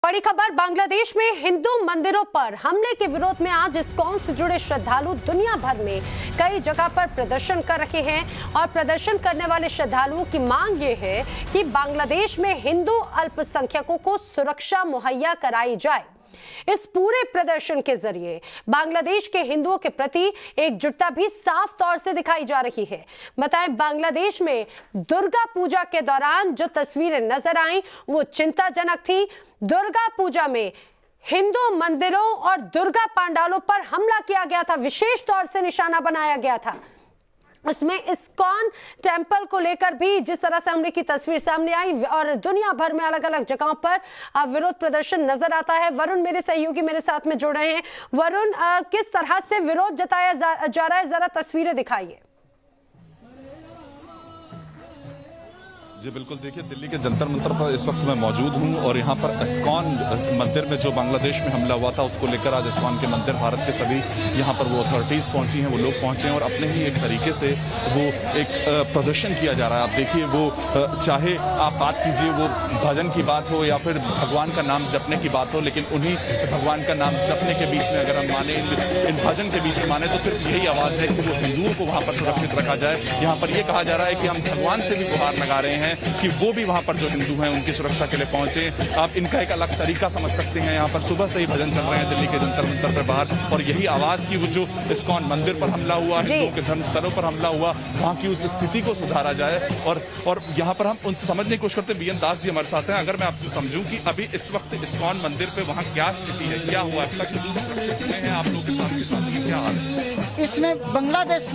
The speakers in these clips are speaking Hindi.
बड़ी खबर, बांग्लादेश में हिंदू मंदिरों पर हमले के विरोध में आज इस्कॉन से जुड़े श्रद्धालु दुनिया भर में कई जगह पर प्रदर्शन कर रहे हैं और प्रदर्शन करने वाले श्रद्धालुओं की मांग ये है कि बांग्लादेश में हिंदू अल्पसंख्यकों को सुरक्षा मुहैया कराई जाए। इस पूरे प्रदर्शन के जरिए बांग्लादेश के हिंदुओं के प्रति एकजुटता भी साफ तौर से दिखाई जा रही है। बताएं, बांग्लादेश में दुर्गा पूजा के दौरान जो तस्वीरें नजर आईं वो चिंताजनक थी। दुर्गा पूजा में हिंदू मंदिरों और दुर्गा पंडालों पर हमला किया गया था, विशेष तौर से निशाना बनाया गया था। उसमें इस्कॉन टेम्पल को लेकर भी जिस तरह से हमले की तस्वीर सामने आई और दुनिया भर में अलग अलग जगहों पर विरोध प्रदर्शन नजर आता है। वरुण मेरे सहयोगी मेरे साथ में जुड़ रहे हैं। वरुण, किस तरह से विरोध जताया जा रहा है, जरा तस्वीरें दिखाइए। जी बिल्कुल, देखिए दिल्ली के जंतर मंतर पर इस वक्त मैं मौजूद हूं और यहां पर इस्कॉन मंदिर में जो बांग्लादेश में हमला हुआ था उसको लेकर आज इस्कॉन के मंदिर भारत के सभी यहां पर वो अथॉरिटीज पहुंची हैं, वो लोग पहुंचे हैं और अपने ही एक तरीके से वो एक प्रदर्शन किया जा रहा है। आप देखिए वो चाहे आप बात कीजिए वो भजन की बात हो या फिर भगवान का नाम जपने की बात हो, लेकिन उन्हीं भगवान का नाम जपने के बीच में अगर हम माने, इन भजन के बीच में माने तो सिर्फ यही आवाज है कि वो हिंदुओं को वहां पर सुरक्षित रखा जाए। यहाँ पर ये कहा जा रहा है कि हम भगवान से भी गुहार लगा रहे हैं कि वो भी वहां पर जो हिंदू हैं उनकी सुरक्षा के लिए पहुंचे। आप इनका एक अलग तरीका समझ सकते हैं। यहाँ पर सुबह से ही भजन चल रहे हैं दिल्ली के जंतर मंतर पर बाहर, और यही आवाज की वो जो इस्कॉन मंदिर पर हमला हुआ, हिंदुओं के धर्म स्थलों पर हमला हुआ, वहां की उस स्थिति को सुधारा जाए। और यहाँ पर हम उन समझने की कोशिश करते हैं। बीएन दास जी हमारे साथ हैं। अगर मैं आपसे समझूं कि अभी इस वक्त इस्कॉन मंदिर पे वहाँ क्या स्थिति है, क्या हुआ अब तक, हिंदू सुरक्षित हुए हैं आप लोग के साथ क्या हाल है? इसमें बांग्लादेश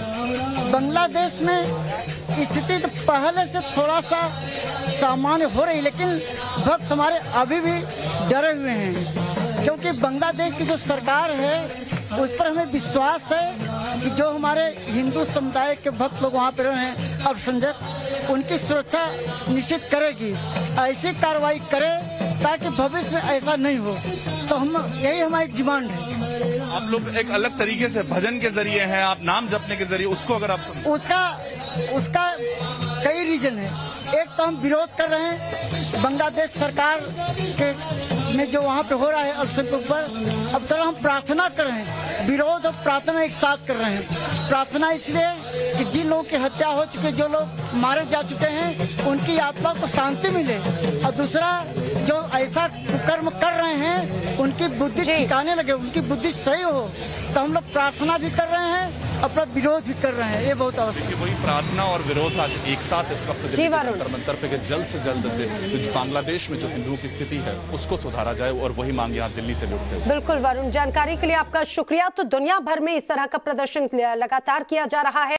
में स्थिति तो पहले से थोड़ा सा सामान्य हो रही, लेकिन भक्त हमारे अभी भी डरे हुए हैं, क्योंकि बांग्लादेश की जो सरकार है उस पर हमें विश्वास है कि जो हमारे हिंदू समुदाय के भक्त लोग वहाँ पर हैं अल्पसंख्यक, उनकी सुरक्षा निश्चित करेगी। ऐसी कार्रवाई करे ताकि भविष्य में ऐसा नहीं हो। तो हम यही हमारी डिमांड है। आप लोग एक अलग तरीके से भजन के जरिए हैं, आप नाम जपने के जरिए, उसको अगर आप उसका कई रीजन है। एक तो हम विरोध कर रहे हैं बांग्लादेश सरकार के में जो वहाँ पे हो रहा है अल्पसंख्यकों पर। अब तरह हम प्रार्थना कर रहे हैं, विरोध और प्रार्थना एक साथ कर रहे हैं। प्रार्थना इसलिए कि जिन लोगों की हत्या हो चुकी, जो लोग मारे जा चुके हैं, उनकी आत्मा को शांति मिले, और दूसरा जो ऐसा कर्म कर रहे हैं उनकी बुद्धि ठिकाने लगे, उनकी बुद्धि सही हो। तो हम लोग प्रार्थना भी कर रहे हैं, अपना विरोध भी कर रहे हैं। ये बहुत आवश्यक है। वही प्रार्थना और विरोध आज एक साथ इस वक्त जंतर मंतर पे जल्द से जल्द बांग्लादेश में जो हिंदुओं की स्थिति है उसको सुधारा जाए, और वही मांग यहाँ दिल्ली से उठते हैं। बिल्कुल वरुण, जानकारी के लिए आपका शुक्रिया। तो दुनिया भर में इस तरह का प्रदर्शन लगातार किया जा रहा है।